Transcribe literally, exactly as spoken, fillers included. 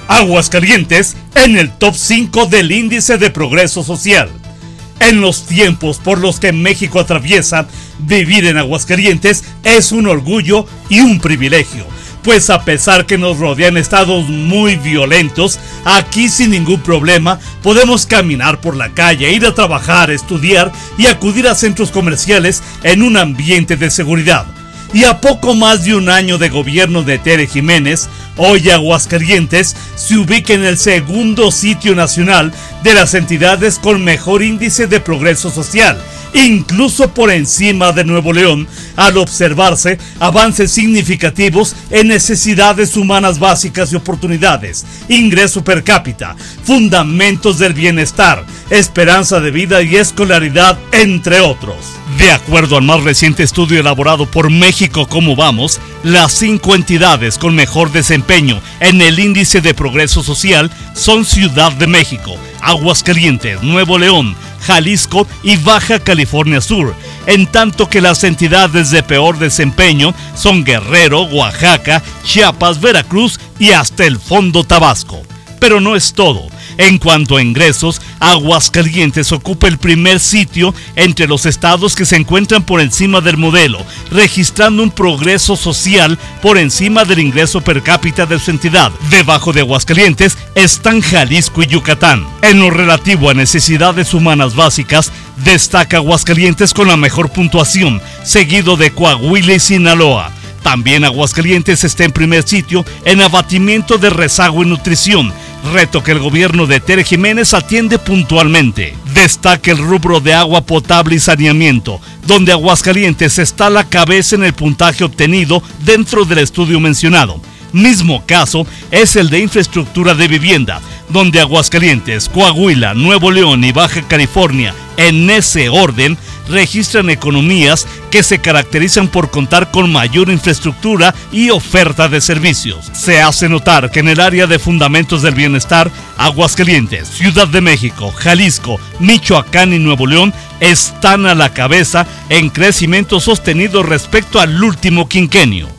Aguascalientes en el top cinco del índice de progreso social. En los tiempos por los que México atraviesa, vivir en Aguascalientes es un orgullo y un privilegio, pues a pesar que nos rodean estados muy violentos, aquí sin ningún problema podemos caminar por la calle, ir a trabajar, estudiar y acudir a centros comerciales en un ambiente de seguridad. Y a poco más de un año de gobierno de Tere Jiménez, hoy Aguascalientes se ubica en el segundo sitio nacional de las entidades con mejor índice de progreso social, incluso por encima de Nuevo León, al observarse avances significativos en necesidades humanas básicas y oportunidades, ingreso per cápita, fundamentos del bienestar, esperanza de vida y escolaridad, entre otros. De acuerdo al más reciente estudio elaborado por México Cómo Vamos, las cinco entidades con mejor desempeño en el índice de progreso social son Ciudad de México, Aguascalientes, Nuevo León, Jalisco y Baja California Sur, en tanto que las entidades de peor desempeño son Guerrero, Oaxaca, Chiapas, Veracruz y hasta el fondo Tabasco. Pero no es todo. En cuanto a ingresos, Aguascalientes ocupa el primer sitio entre los estados que se encuentran por encima del modelo, registrando un progreso social por encima del ingreso per cápita de su entidad. Debajo de Aguascalientes están Jalisco y Yucatán. En lo relativo a necesidades humanas básicas, destaca Aguascalientes con la mejor puntuación, seguido de Coahuila y Sinaloa. También Aguascalientes está en primer sitio en abatimiento de rezago y nutrición, reto que el gobierno de Tere Jiménez atiende puntualmente. Destaca el rubro de agua potable y saneamiento, donde Aguascalientes está a la cabeza en el puntaje obtenido dentro del estudio mencionado. Mismo caso es el de infraestructura de vivienda, donde Aguascalientes, Coahuila, Nuevo León y Baja California, en ese orden, registran economías que se caracterizan por contar con mayor infraestructura y oferta de servicios. Se hace notar que en el área de fundamentos del bienestar, Aguascalientes, Ciudad de México, Jalisco, Michoacán y Nuevo León están a la cabeza en crecimiento sostenido respecto al último quinquenio.